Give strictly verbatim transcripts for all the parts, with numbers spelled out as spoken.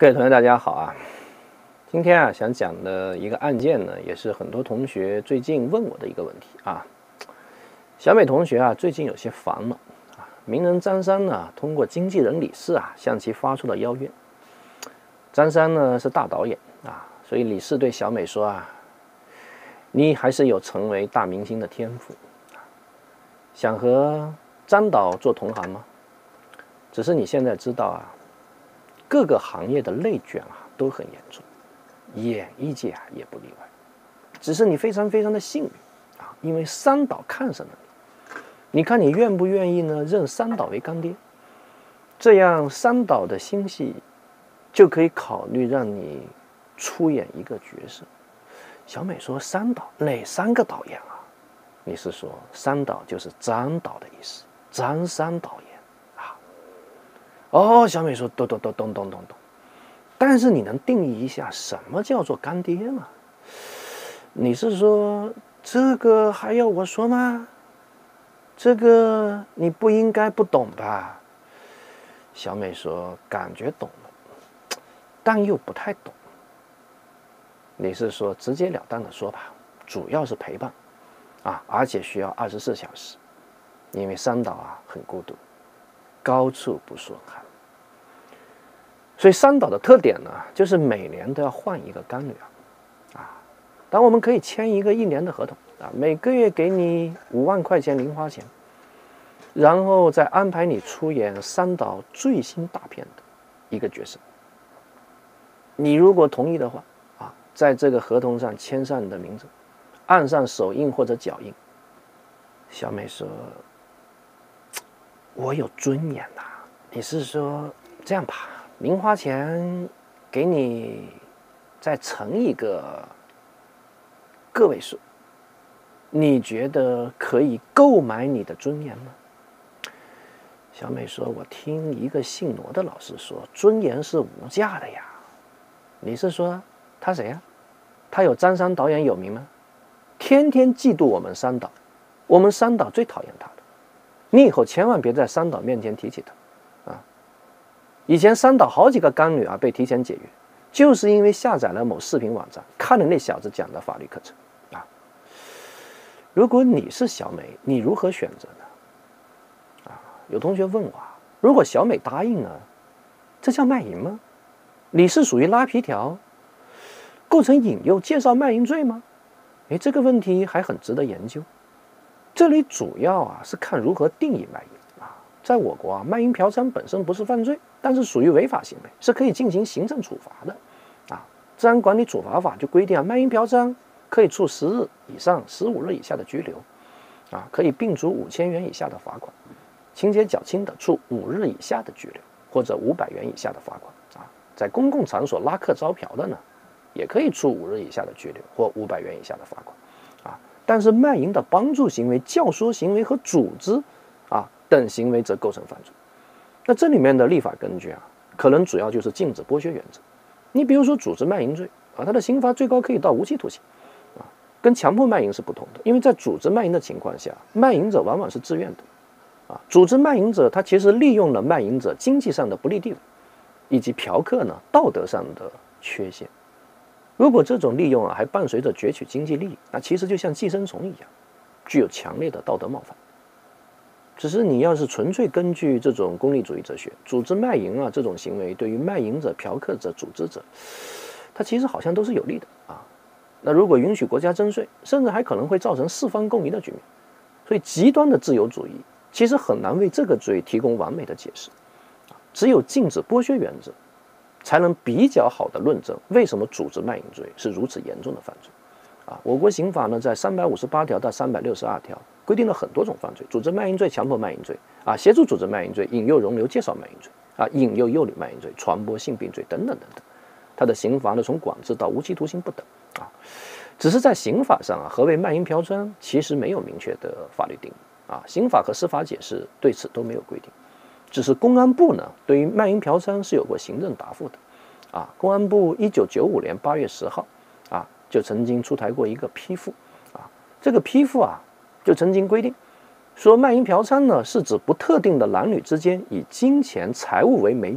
各位同学，大家好啊！今天啊，想讲的一个案件呢，也是很多同学最近问我的一个问题啊。小美同学啊，最近有些烦恼啊。名人张三呢，通过经纪人李四啊，向其发出了邀约。张三呢是大导演啊，所以李四对小美说啊：“你还是有成为大明星的天赋，想和张导做同行吗？只是你现在知道啊。”各个行业的内卷啊都很严重，演艺界啊也不例外。只是你非常非常的幸运啊，因为三导看上了你。你看你愿不愿意呢？认三导为干爹，这样三导的新戏就可以考虑让你出演一个角色。小美说：“三导哪三个导演啊？”你是说三导就是张导的意思，张三导演。哦，小美说：“咚咚咚咚咚咚咚。”但是你能定义一下什么叫做干爹吗？你是说这个还要我说吗？这个你不应该不懂吧？小美说：“感觉懂了，但又不太懂。”你是说直截了当的说吧，主要是陪伴啊，而且需要二十四小时，因为三导啊很孤独，高处不胜寒。所以三导的特点呢，就是每年都要换一个干女儿，啊，当我们可以签一个一年的合同啊，每个月给你五万块钱零花钱，然后再安排你出演三导最新大片的一个角色。你如果同意的话啊，在这个合同上签上你的名字，按上手印或者脚印。小美说：“我有尊严呐。”你是说这样吧？零花钱给你再乘一个个位数，你觉得可以购买你的尊严吗？小美说：“我听一个姓罗的老师说，尊严是无价的呀。”你是说他谁呀？他有张三导演有名吗？天天嫉妒我们三导，我们三导最讨厌他的。你以后千万别在三导面前提起他。以前三导好几个干女儿被提前解约，就是因为下载了某视频网站，看了那小子讲的法律课程啊。如果你是小美，你如何选择呢？啊，有同学问我啊，如果小美答应了，这叫卖淫吗？你是属于拉皮条，构成引诱介绍卖淫罪吗？哎，这个问题还很值得研究。这里主要啊是看如何定义卖淫。在我国啊，卖淫嫖娼本身不是犯罪，但是属于违法行为，是可以进行行政处罚的。啊，治安管理处罚法就规定啊，卖淫嫖娼可以处十日以上十五日以下的拘留，啊，可以并处五千元以下的罚款，情节较轻的处五日以下的拘留或者五百元以下的罚款。啊，在公共场所拉客招嫖的呢，也可以处五日以下的拘留或五百元以下的罚款。啊，但是卖淫的帮助行为、教唆行为和组织啊。等行为则构成犯罪。那这里面的立法根据啊，可能主要就是禁止剥削原则。你比如说组织卖淫罪啊，它的刑罚最高可以到无期徒刑啊，跟强迫卖淫是不同的。因为在组织卖淫的情况下，卖淫者往往是自愿的啊。组织卖淫者他其实利用了卖淫者经济上的不利地位，以及嫖客呢道德上的缺陷。如果这种利用啊还伴随着攫取经济利益，那其实就像寄生虫一样，具有强烈的道德冒犯。只是你要是纯粹根据这种功利主义哲学，组织卖淫啊这种行为对于卖淫者、嫖客者、组织者，它其实好像都是有利的啊。那如果允许国家征税，甚至还可能会造成四方共赢的局面。所以极端的自由主义其实很难为这个罪提供完美的解释。只有禁止剥削原则，才能比较好的论证为什么组织卖淫罪是如此严重的犯罪。啊，我国刑法呢，在三百五十八条到三百六十二条规定了很多种犯罪：组织卖淫罪、强迫卖淫罪、啊，协助组织卖淫罪、引诱、容留、介绍卖淫罪、啊，引诱、诱领卖淫罪、传播性病罪等等等等。它的刑罚呢，从管制到无期徒刑不等。啊，只是在刑法上啊，何谓卖淫嫖娼，其实没有明确的法律定义。啊，刑法和司法解释对此都没有规定。只是公安部呢，对于卖淫嫖娼是有过行政答复的。啊，公安部一九九五年八月十号。啊。就曾经出台过一个批复，啊，这个批复啊，就曾经规定，说卖淫嫖娼呢，是指不特定的男女之间以金钱财物为媒介，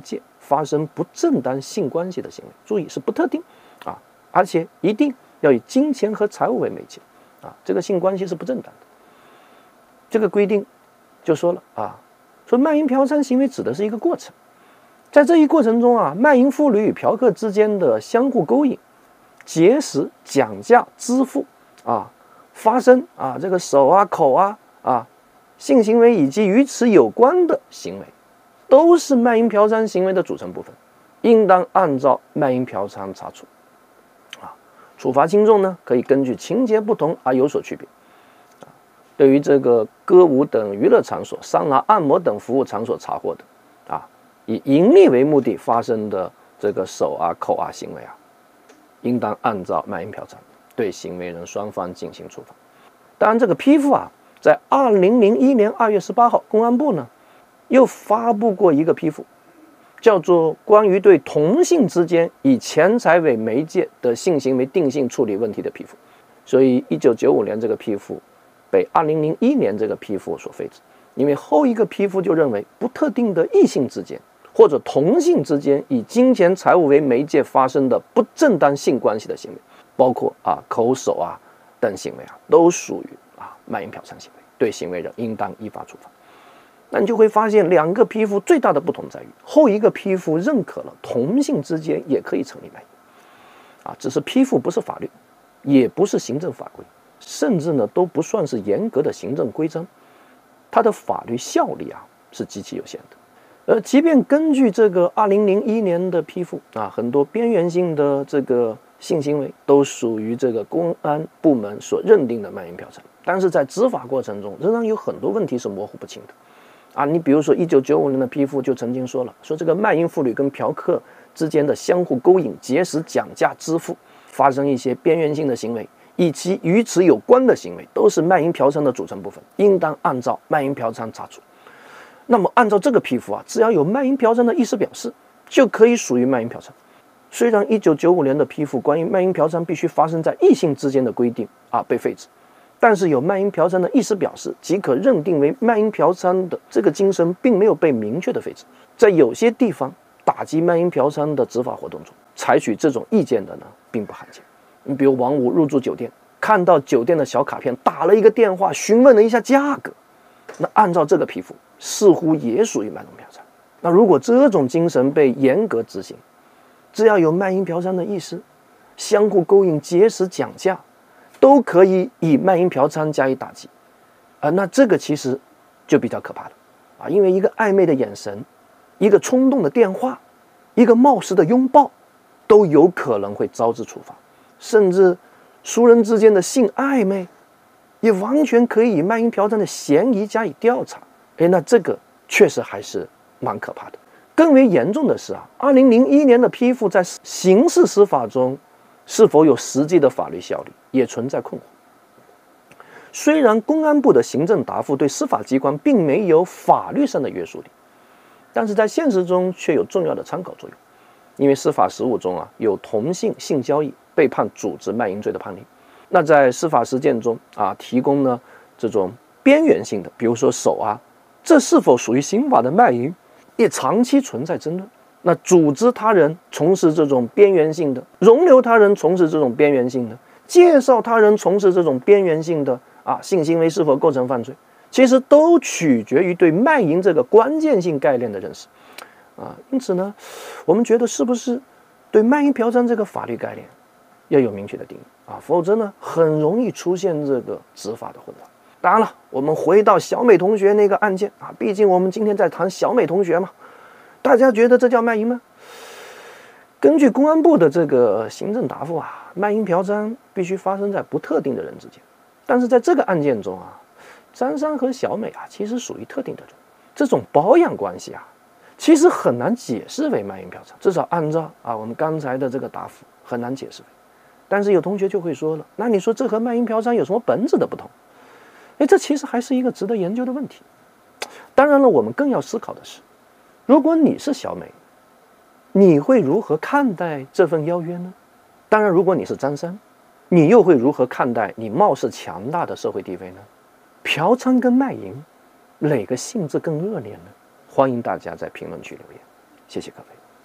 发生不正当性关系的行为。注意是不特定啊，而且一定要以金钱和财物为媒介啊，这个性关系是不正当的。这个规定就说了啊，说卖淫嫖娼行为指的是一个过程，在这一过程中啊，卖淫妇女与嫖客之间的相互勾引、结识、讲价、支付啊，发生啊这个手啊、口啊啊性行为以及与此有关的行为，都是卖淫嫖娼行为的组成部分，应当按照卖淫嫖娼查处。啊，处罚轻重呢，可以根据情节不同而有所区别。啊，对于这个歌舞等娱乐场所、桑拿、按摩等服务场所查获的，啊，以盈利为目的发生的这个手啊、口啊行为啊，应当按照卖淫嫖娼对行为人双方进行处罚。当然，这个批复啊，在二零零一年二月十八号，公安部呢又发布过一个批复，叫做《关于对同性之间以钱财为媒介的性行为定性处理问题的批复》。所以，一九九五年这个批复被二零零一年这个批复所废止，因为后一个批复就认为，不特定的异性之间或者同性之间以金钱财物为媒介发生的不正当性关系的行为，包括啊口手啊等行为啊，都属于啊卖淫嫖娼行为，对行为人应当依法处罚。那你就会发现，两个批复最大的不同在于，后一个批复认可了同性之间也可以成立卖淫，啊，只是批复不是法律，也不是行政法规，甚至呢都不算是严格的行政规章，它的法律效力啊是极其有限的。而即便根据这个二零零一年的批复啊，很多边缘性的这个性行为都属于这个公安部门所认定的卖淫嫖娼，但是在执法过程中仍然有很多问题是模糊不清的。啊，你比如说一九九五年的批复就曾经说了，说这个卖淫妇女跟嫖客之间的相互勾引、结识、讲价、支付，发生一些边缘性的行为，以及与此有关的行为，都是卖淫嫖娼的组成部分，应当按照卖淫嫖娼查处。那么按照这个批复啊，只要有卖淫嫖娼的意思表示，就可以属于卖淫嫖娼。虽然一九九五年的批复关于卖淫嫖娼必须发生在异性之间的规定啊被废止，但是有卖淫嫖娼的意思表示即可认定为卖淫嫖娼的这个精神并没有被明确的废止。在有些地方打击卖淫嫖娼的执法活动中，采取这种意见的呢并不罕见。你比如王五入住酒店，看到酒店的小卡片，打了一个电话询问了一下价格，那按照这个批复似乎也属于卖淫嫖娼。那如果这种精神被严格执行，只要有卖淫嫖娼的意思，相互勾引、结识、讲价，都可以以卖淫嫖娼加以打击，啊，那这个其实就比较可怕了啊，因为一个暧昧的眼神，一个冲动的电话，一个冒失的拥抱，都有可能会招致处罚，甚至熟人之间的性暧昧，也完全可以以卖淫嫖娼的嫌疑加以调查。哎，那这个确实还是蛮可怕的。更为严重的是啊，二零零一年的批复在刑事司法中是否有实际的法律效力，也存在困惑。虽然公安部的行政答复对司法机关并没有法律上的约束力，但是在现实中却有重要的参考作用。因为司法实务中啊，有同性性交易被判组织卖淫罪的判例，那在司法实践中啊，提供呢这种边缘性的，比如说手啊，这是否属于刑法的卖淫，也长期存在争论。那组织他人从事这种边缘性的，容留他人从事这种边缘性的，介绍他人从事这种边缘性的啊性行为是否构成犯罪，其实都取决于对卖淫这个关键性概念的认识啊。因此呢，我们觉得是不是对卖淫嫖娼这个法律概念要有明确的定义啊，否则呢很容易出现这个执法的混乱。当然了，我们回到小美同学那个案件啊，毕竟我们今天在谈小美同学嘛，大家觉得这叫卖淫吗？根据公安部的这个行政答复啊，卖淫嫖娼必须发生在不特定的人之间。但是在这个案件中啊，张三和小美啊，其实属于特定的人，这种包养关系啊，其实很难解释为卖淫嫖娼，至少按照啊我们刚才的这个答复很难解释为。但是有同学就会说了，那你说这和卖淫嫖娼有什么本质的不同？哎，这其实还是一个值得研究的问题。当然了，我们更要思考的是，如果你是小美，你会如何看待这份邀约呢？当然，如果你是张三，你又会如何看待你貌似强大的社会地位呢？嫖娼跟卖淫，哪个性质更恶劣呢？欢迎大家在评论区留言，谢谢各位。